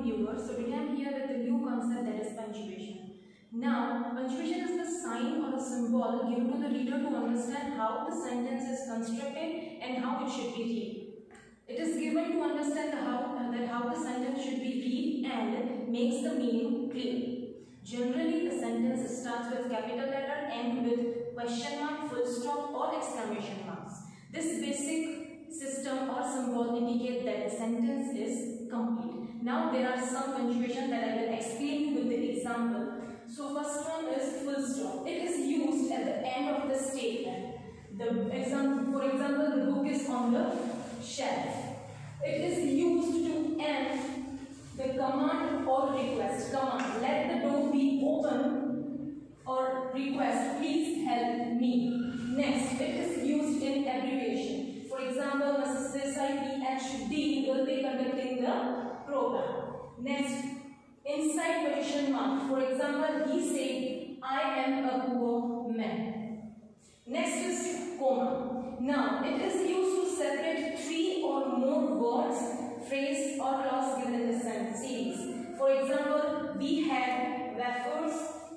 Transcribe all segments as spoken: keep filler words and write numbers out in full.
viewers. So today I am here with a new concept, that is punctuation. Now, punctuation is the sign or a symbol given to the reader to understand how the sentence is constructed and how it should be read. It is given to understand how uh, that how the sentence should be read and makes the meaning clear. Generally, the sentence starts with capital letter and with question mark, full stop or exclamation marks. This basic system or symbol indicate that the sentence is complete. Now there are some punctuation that I will explain you with the example. So first one is full stop. It is used at the end of the statement. The example, for example, the book is on the shelf. It is used to end the command or request. Command, let the door be open, or request, please help me. Next, it is used in abbreviation. For example, Missus Desai P H D will be conducting the program. Next, inside quotation mark. For example, he said, I am a poor man. Next is comma. Now, it is used to separate three or more words, phrase or clause given in the sentence series. For example, we had wafers,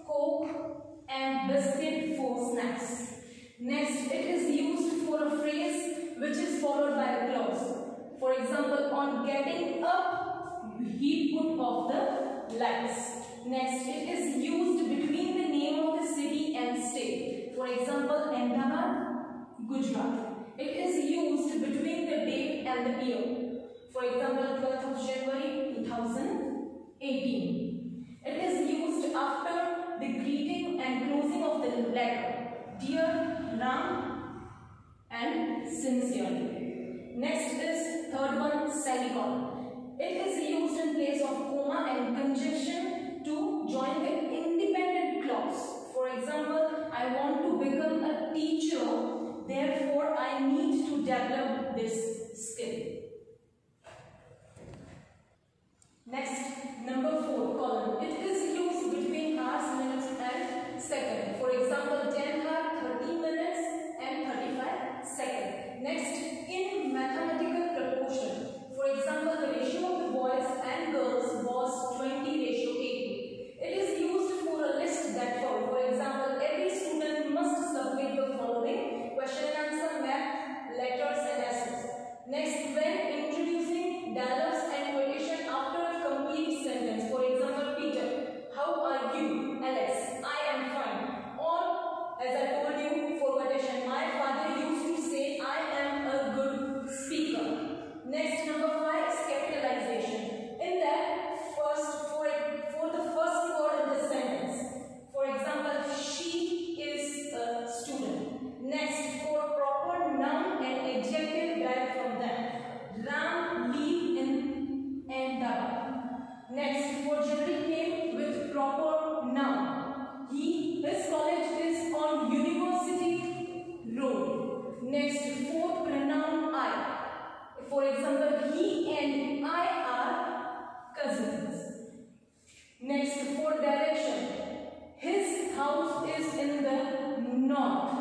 coke and biscuit for snacks. Next, it is used for a phrase which is followed by a clause. For example, on getting up, he put off the lights. Next, it is used between the name of the city and state. For example, Ahmedabad, Gujarat. It is used between the date and the year. For example, twelfth of January two thousand eighteen. It is used after the greeting and closing of the letter. Dear Ram and sincerely. Next is third one, semicolon. It is used in place of comma and conjunction to join the independent clause. For example, I want to become a teacher, therefore I need to develop this skill. Next, number four, colon. It is used between hours, minutes and seconds. For example, ten hours, thirty minutes and thirty-five seconds. Next, in mathematical proportion. For example, the ratio of the boys and girls was twenty ratio eighty. It is used for a list that follows. For example, every student must submit the following question and answer, map, letters and essays. Next, when introducing dialogues and quotation after a complete sentence. For example, Peter, how are you? Alex, I am fine. Or, as I told you, for quotation, my father used to say, I am a good speaker. Next, number five is capitalization. In that, first, for, for the first word in the sentence. For example, she is a student. Next, for proper noun and adjective derived from them. Ram live in Ahmedabad. Next, for generic name with proper noun. He, his college is on University Road. Next, for pronoun I. For example, he and I are cousins. Next, for direction. His house is in the north.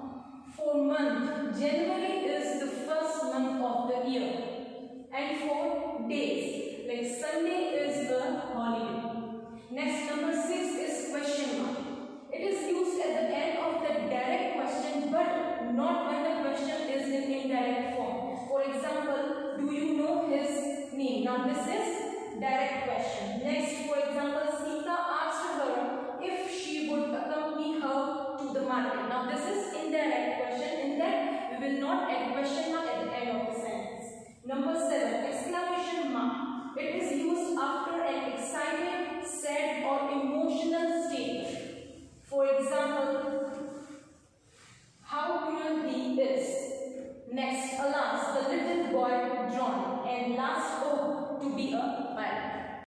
For month, January is the first month of the year. And for days, like Sunday is the holiday. Next, number six is question mark. It is used at the end of the direct question, but not when the question is in indirect form. For example, do you know his name? Now this is direct question. Next, for example, Sita asked her if she would accompany her to the market. Now this is indirect question. In that, we will not add question mark at the end of the sentence. Number seven, exclamation mark. It is used after an excited, sad or emotional statement. For example, how cruel he is. Next, alas, the little boy drawn, and last, oh, to be a